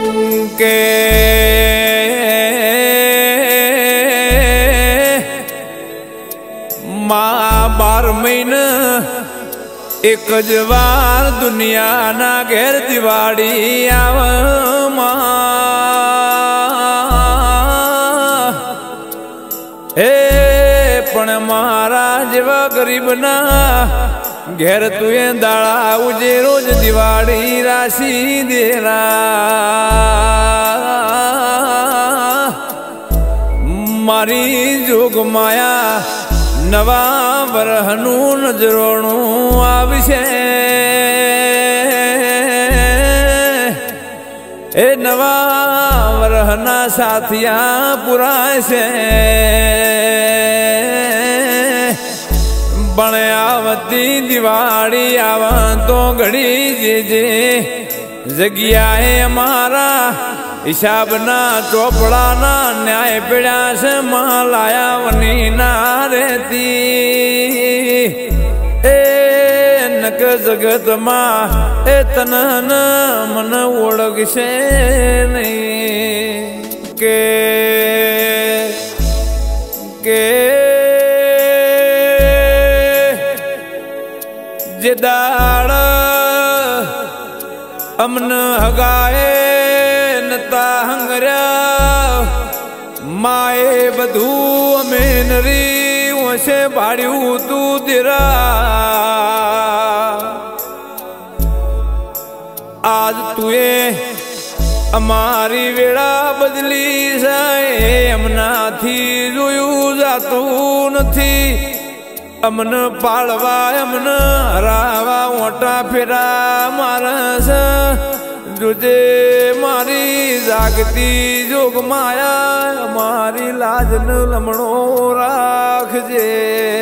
के माँ 12 महीने एक जवार दुनिया ना घेर दिवाड़ी आव माँ हे पण मारा जेवा गरीब ना घेर तुए दाड़ा उजे रोज दिवाड़ी राशि देरा मारी जोग माया नवा वरहनु नजरोणु आवशे ए नवा वरहना साथिया पुराशे पण आवती दिवाड़ी आवा तो घड़ी जे जगियाए हमारा हिसाब ना चोपड़ा ना न्याय पीड़ा से मालाया वनी ना रहती ए नक जगत मा ए तन मन ओळख से नहीं के जिदाड़ अमन हगाए नता हंगरा माए बधू अमेनरी वसे भाड़ियू तू दिरा आज तुए अमारी वेड़ा बदली जाए अमना थी जोयू जातू नथी अमन पालवा अमन हरावा ओटा फेरा मारस जुजे मारी जागती जोग माया मारी लाज न लमणो राख जे।